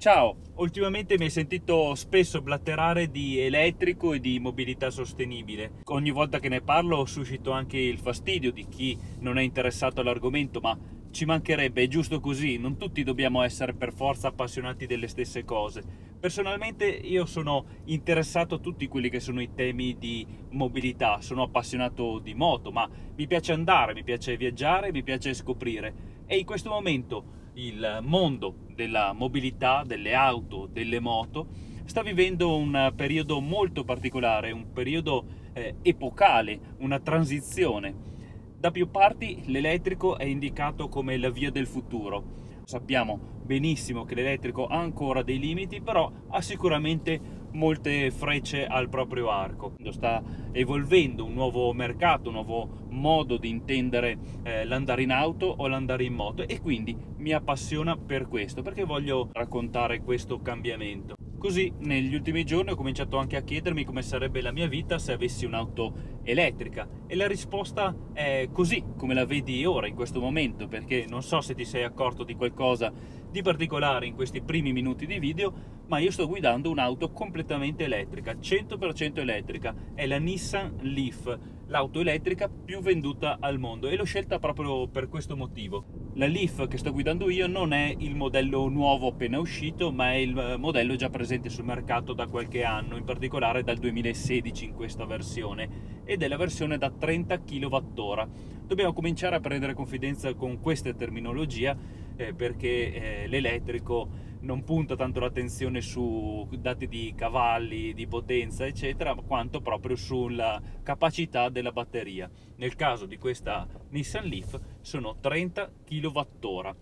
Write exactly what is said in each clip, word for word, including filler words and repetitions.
Ciao, ultimamente mi hai sentito spesso blatterare di elettrico e di mobilità sostenibile. Ogni volta che ne parlo suscito anche il fastidio di chi non è interessato all'argomento, ma ci mancherebbe, è giusto così, non tutti dobbiamo essere per forza appassionati delle stesse cose. Personalmente io sono interessato a tutti quelli che sono i temi di mobilità, sono appassionato di moto, ma mi piace andare, mi piace viaggiare, mi piace scoprire e in questo momento il mondo della mobilità, delle auto, delle moto, sta vivendo un periodo molto particolare, un periodo eh, epocale, una transizione. Da più parti l'elettrico è indicato come la via del futuro. Sappiamo benissimo che l'elettrico ha ancora dei limiti, però ha sicuramente molte frecce al proprio arco. Sta evolvendo un nuovo mercato, un nuovo modo di intendere eh, l'andare in auto o l'andare in moto, e quindi mi appassiona per questo, perché voglio raccontare questo cambiamento. Così negli ultimi giorni ho cominciato anche a chiedermi come sarebbe la mia vita se avessi un'auto elettrica, e la risposta è così come la vedi ora in questo momento, perché non so se ti sei accorto di qualcosa di particolare in questi primi minuti di video, ma io sto guidando un'auto completamente elettrica, cento per cento elettrica. È la Nissan Leaf, l'auto elettrica più venduta al mondo, e l'ho scelta proprio per questo motivo. La Leaf che sto guidando io non è il modello nuovo appena uscito, ma è il modello già presente sul mercato da qualche anno, in particolare dal duemilasedici in questa versione, ed è la versione da trenta chilowattora. Dobbiamo cominciare a prendere confidenza con questa terminologia eh, perché eh, l'elettrico non punta tanto l'attenzione su dati di cavalli, di potenza eccetera, quanto proprio sulla capacità della batteria. Nel caso di questa Nissan Leaf sono trenta chilowattora,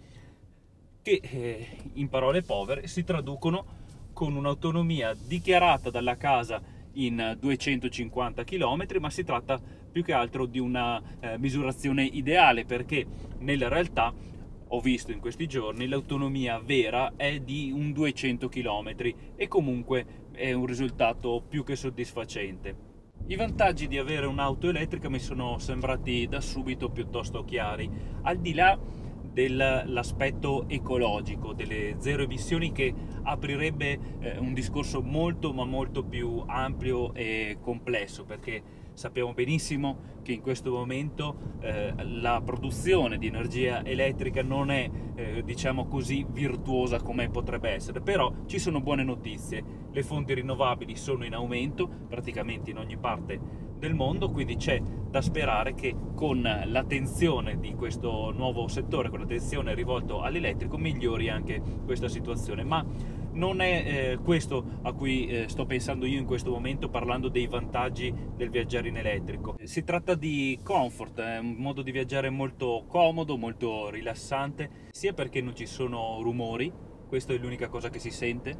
che eh, in parole povere si traducono con un'autonomia dichiarata dalla casa in duecentocinquanta chilometri, ma si tratta più che altro di una eh, misurazione ideale, perché nella realtà ho visto in questi giorni l'autonomia vera è di un duecento chilometri, e comunque è un risultato più che soddisfacente. I vantaggi di avere un'auto elettrica mi sono sembrati da subito piuttosto chiari, al di là dell'aspetto ecologico, delle zero emissioni, che aprirebbe eh, un discorso molto ma molto più ampio e complesso, perché sappiamo benissimo che in questo momento eh, la produzione di energia elettrica non è eh, diciamo così virtuosa come potrebbe essere, però ci sono buone notizie: le fonti rinnovabili sono in aumento praticamente in ogni parte del mondo, quindi c'è da sperare che con l'attenzione di questo nuovo settore, con l'attenzione rivolto all'elettrico, migliori anche questa situazione. Ma non è eh, questo a cui eh, sto pensando io in questo momento, parlando dei vantaggi del viaggiare in elettrico. Si tratta di comfort, è un modo di viaggiare molto comodo, molto rilassante, sia perché non ci sono rumori, questa è l'unica cosa che si sente,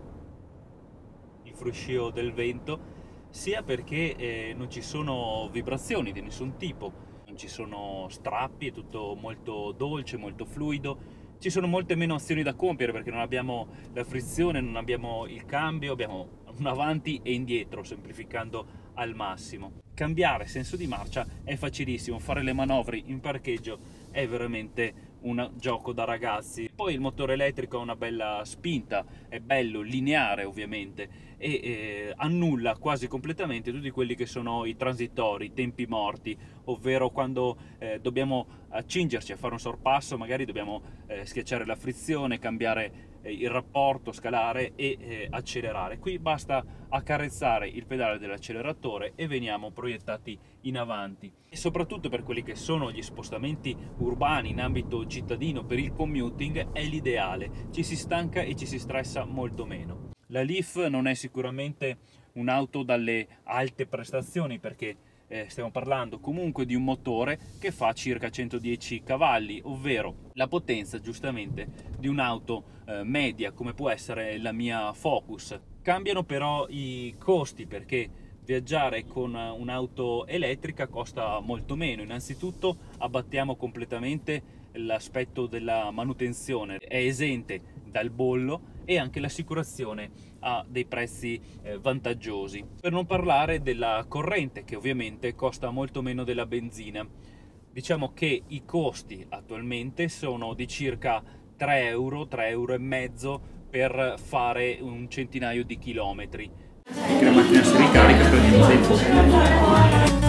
il fruscio del vento, sia perché eh, non ci sono vibrazioni di nessun tipo, non ci sono strappi, è tutto molto dolce, molto fluido. Ci sono molte meno azioni da compiere, perché non abbiamo la frizione, non abbiamo il cambio, abbiamo un avanti e indietro, semplificando al massimo. Cambiare senso di marcia è facilissimo, fare le manovre in parcheggio è veramente un gioco da ragazzi. Poi il motore elettrico ha una bella spinta, è bello, lineare ovviamente, e eh, annulla quasi completamente tutti quelli che sono i transitori, i tempi morti, ovvero quando eh, dobbiamo accingerci a fare un sorpasso, magari dobbiamo eh, schiacciare la frizione, cambiare eh, il rapporto, scalare e eh, accelerare. Qui basta accarezzare il pedale dell'acceleratore e veniamo proiettati in avanti. E soprattutto per quelli che sono gli spostamenti urbani in ambito cittadino, per il commuting è l'ideale, ci si stanca e ci si stressa molto meno. La Leaf non è sicuramente un'auto dalle alte prestazioni, perché eh, stiamo parlando comunque di un motore che fa circa centodieci cavalli, ovvero la potenza giustamente di un'auto eh, media come può essere la mia Focus. Cambiano però i costi, perché viaggiare con un'auto elettrica costa molto meno. Innanzitutto abbattiamo completamente l'aspetto della manutenzione, è esente dal bollo, e anche l'assicurazione ha dei prezzi eh, vantaggiosi. Per non parlare della corrente, che ovviamente costa molto meno della benzina. Diciamo che i costi attualmente sono di circa tre euro, tre euro e mezzo per fare un centinaio di chilometri. Finché la macchina si ricarica prendiamo tempo.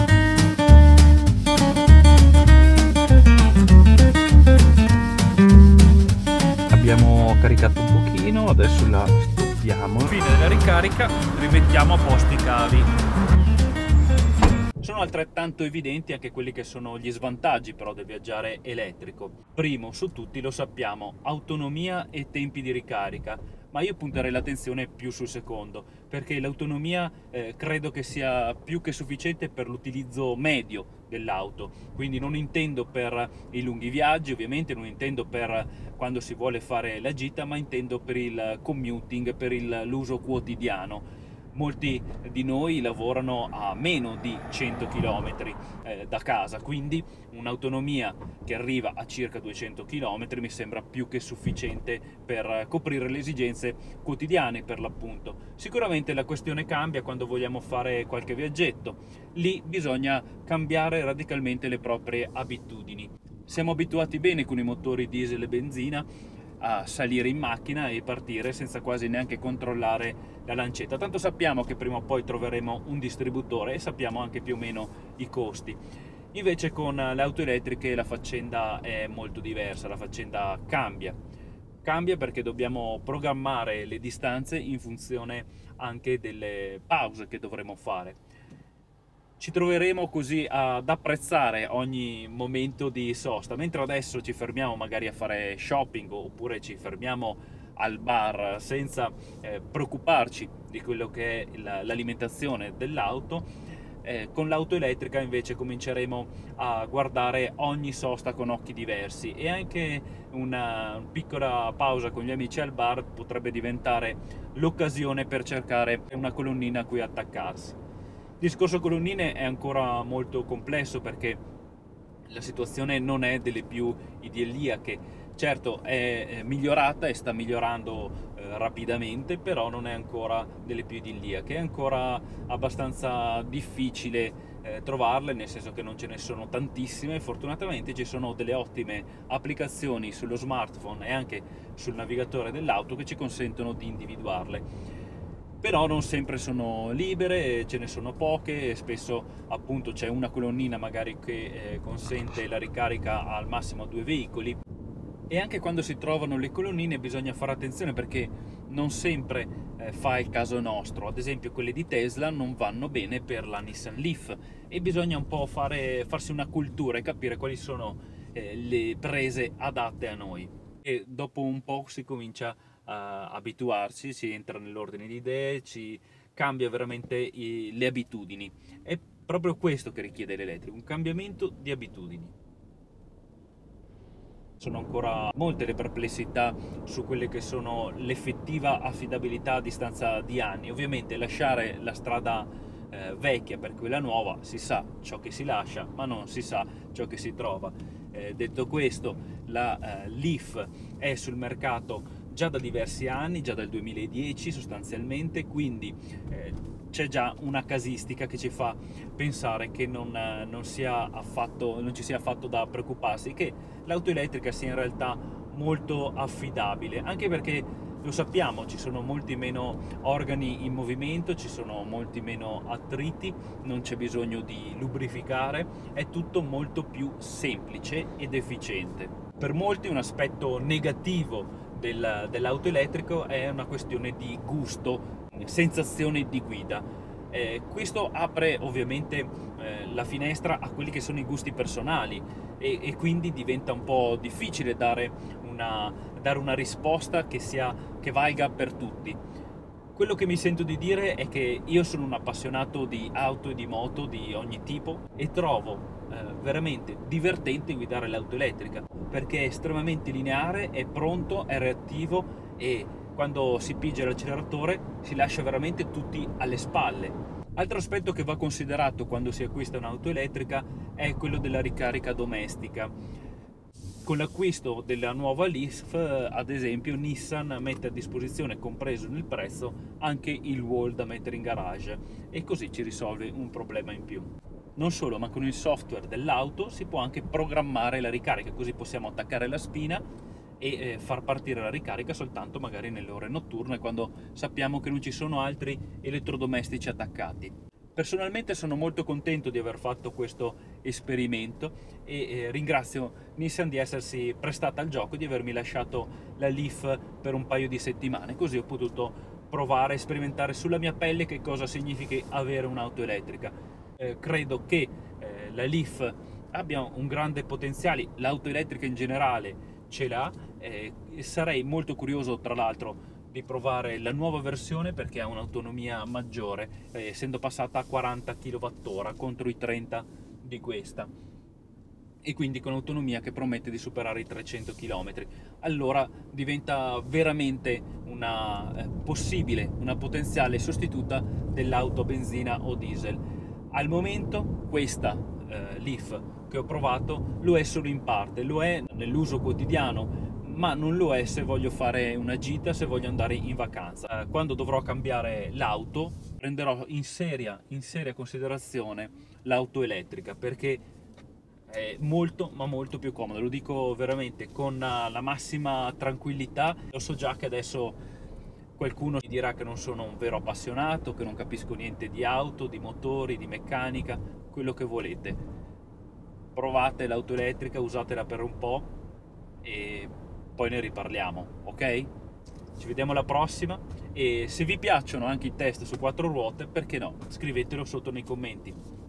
Abbiamo caricato un pochino, adesso la stoppiamo. Fine della ricarica, rimettiamo a posto i cavi. Sono altrettanto evidenti anche quelli che sono gli svantaggi però del viaggiare elettrico. Primo su tutti, lo sappiamo, autonomia e tempi di ricarica, ma io punterei l'attenzione più sul secondo, perché l'autonomia eh, credo che sia più che sufficiente per l'utilizzo medio dell'auto, quindi non intendo per i lunghi viaggi, ovviamente non intendo per quando si vuole fare la gita, ma intendo per il commuting, per l'uso quotidiano. Molti di noi lavorano a meno di cento chilometri eh, da casa, quindi un'autonomia che arriva a circa duecento chilometri mi sembra più che sufficiente per coprire le esigenze quotidiane, per l'appunto. Sicuramente la questione cambia quando vogliamo fare qualche viaggetto, lì bisogna cambiare radicalmente le proprie abitudini. Siamo abituati bene con i motori diesel e benzina a salire in macchina e partire senza quasi neanche controllare la lancetta, tanto sappiamo che prima o poi troveremo un distributore e sappiamo anche più o meno i costi. Invece con le auto elettriche la faccenda è molto diversa, la faccenda cambia cambia perché dobbiamo programmare le distanze in funzione anche delle pause che dovremo fare. Ci troveremo così ad apprezzare ogni momento di sosta, mentre adesso ci fermiamo magari a fare shopping oppure ci fermiamo al bar senza eh, preoccuparci di quello che è l'alimentazione dell'auto. Eh, con l'auto elettrica invece cominceremo a guardare ogni sosta con occhi diversi e anche una piccola pausa con gli amici al bar potrebbe diventare l'occasione per cercare una colonnina a cui attaccarsi. Il discorso colonnine è ancora molto complesso perché la situazione non è delle più idilliache. Certo è migliorata e sta migliorando eh, rapidamente, però non è ancora delle più idilliache, è ancora abbastanza difficile eh, trovarle, nel senso che non ce ne sono tantissime. Fortunatamente ci sono delle ottime applicazioni sullo smartphone e anche sul navigatore dell'auto che ci consentono di individuarle. Però non sempre sono libere, ce ne sono poche e spesso appunto c'è una colonnina magari che eh, consente la ricarica al massimo a due veicoli. E anche quando si trovano le colonnine bisogna fare attenzione perché non sempre eh, fa il caso nostro. Ad esempio quelle di Tesla non vanno bene per la Nissan Leaf e bisogna un po' fare, farsi una cultura e capire quali sono eh, le prese adatte a noi. E dopo un po' si comincia a abituarsi, si entra nell'ordine di idee, ci cambia veramente i, le abitudini. È proprio questo che richiede l'elettrico, un cambiamento di abitudini. Sono ancora molte le perplessità su quelle che sono l'effettiva affidabilità a distanza di anni. Ovviamente lasciare la strada eh, vecchia per quella nuova, si sa ciò che si lascia, ma non si sa ciò che si trova. Eh, detto questo, la eh, Leaf è sul mercato già da diversi anni, già dal duemiladieci sostanzialmente, quindi eh, c'è già una casistica che ci fa pensare che non, eh, non, sia affatto, non ci sia affatto da preoccuparsi, che l'auto elettrica sia in realtà molto affidabile, anche perché lo sappiamo, ci sono molti meno organi in movimento, ci sono molti meno attriti, non c'è bisogno di lubrificare, è tutto molto più semplice ed efficiente. Per molti un aspetto negativo del, dell'auto elettrico è una questione di gusto, sensazione di guida. Eh, questo apre ovviamente eh, la finestra a quelli che sono i gusti personali e, e quindi diventa un po' difficile dare una, dare una risposta che, sia, che valga per tutti. Quello che mi sento di dire è che io sono un appassionato di auto e di moto di ogni tipo e trovo eh, veramente divertente guidare l'auto elettrica perché è estremamente lineare, è pronto, è reattivo e quando si pigia l'acceleratore si lascia veramente tutti alle spalle. Altro aspetto che va considerato quando si acquista un'auto elettrica è quello della ricarica domestica. Con l'acquisto della nuova Leaf, ad esempio, Nissan mette a disposizione, compreso nel prezzo, anche il wall da mettere in garage e così ci risolve un problema in più. Non solo, ma con il software dell'auto si può anche programmare la ricarica, così possiamo attaccare la spina e eh, far partire la ricarica soltanto magari nelle ore notturne, quando sappiamo che non ci sono altri elettrodomestici attaccati. Personalmente sono molto contento di aver fatto questo esperimento e eh, ringrazio Nissan di essersi prestata al gioco, di avermi lasciato la Leaf per un paio di settimane, così ho potuto provare e sperimentare sulla mia pelle che cosa significa avere un'auto elettrica. Eh, credo che eh, la Leaf abbia un grande potenziale, l'auto elettrica in generale ce l'ha, eh, e sarei molto curioso tra l'altro di provare la nuova versione perché ha un'autonomia maggiore, eh, essendo passata a quaranta chilowattora contro i trenta di questa, e quindi con autonomia che promette di superare i trecento chilometri. Allora diventa veramente una eh, possibile, una potenziale sostituta dell'auto a benzina o diesel. Al momento questa eh, Leaf che ho provato lo è solo in parte, lo è nell'uso quotidiano, ma non lo è se voglio fare una gita, se voglio andare in vacanza. Eh, quando dovrò cambiare l'auto prenderò in seria, in seria considerazione l'auto elettrica, perché è molto ma molto più comodo, lo dico veramente con la massima tranquillità. Lo so già che adesso qualcuno mi dirà che non sono un vero appassionato, che non capisco niente di auto, di motori, di meccanica, quello che volete. Provate l'auto elettrica, usatela per un po' e poi ne riparliamo, ok? Ci vediamo alla prossima, e se vi piacciono anche i test su quattro ruote, perché no? Scrivetelo sotto nei commenti.